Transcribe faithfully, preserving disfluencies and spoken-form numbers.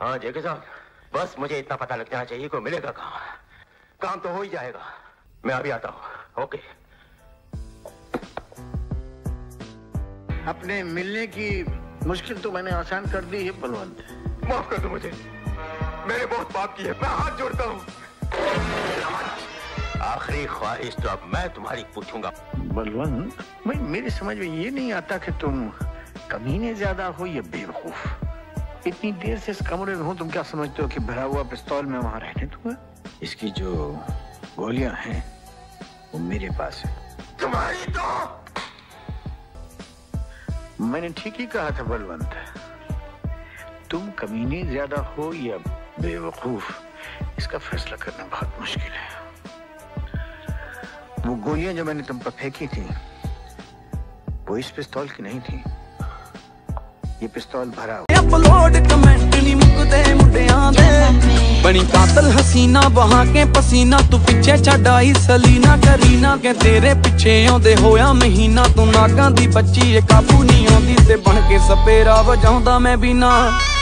हाँ जेके साहब, बस मुझे इतना पता लग जाना चाहिए कोई मिलेगा कहाँ। काम तो हो ही जाएगा, मैं अभी आता हूँ। ओके। अपने मिलने की मुश्किल तो मैंने आसान कर दी है बलवंत। माफ कर दो मुझे, मैंने बहुत पाप किया, मैं हाथ जोड़ता हूँ। आखिरी ख्वाहिश तो अब मैं तुम्हारी पूछूंगा। बलवंत, भाई मेरी समझ में ये नहीं आता कि तुम कमीने ज्यादा हो या बेवकूफ। इतनी देर से इस कमरे में हो, तुम क्या समझते हो कि भरा हुआ पिस्तौल में वहां रहने दूंगा? इसकी जो गोलियां हैं वो मेरे पास है। तुम्हारी तो मैंने ठीक ही कहा था बलवंत, तुम कमीने ज्यादा हो या बेवकूफ, इसका फैसला करना बहुत मुश्किल है। वो गोलियां जो मैंने तुम पर फेंकी थी वो इस पिस्तौल की नहीं थी, ये पिस्तौल भरा हुआ। अपलोड कमेंट नहीं मुकदे मुंडियां दे, बनी कातल हसीना बहा के पसीना, तू पिछे छड़ आई सलीना करीना के तेरे पिछे आंदे होया महीना, तू नागां दी बच्ची ए काबू नहीं आंदी ते बन के सपेरा वजाउंदा मैं बिना।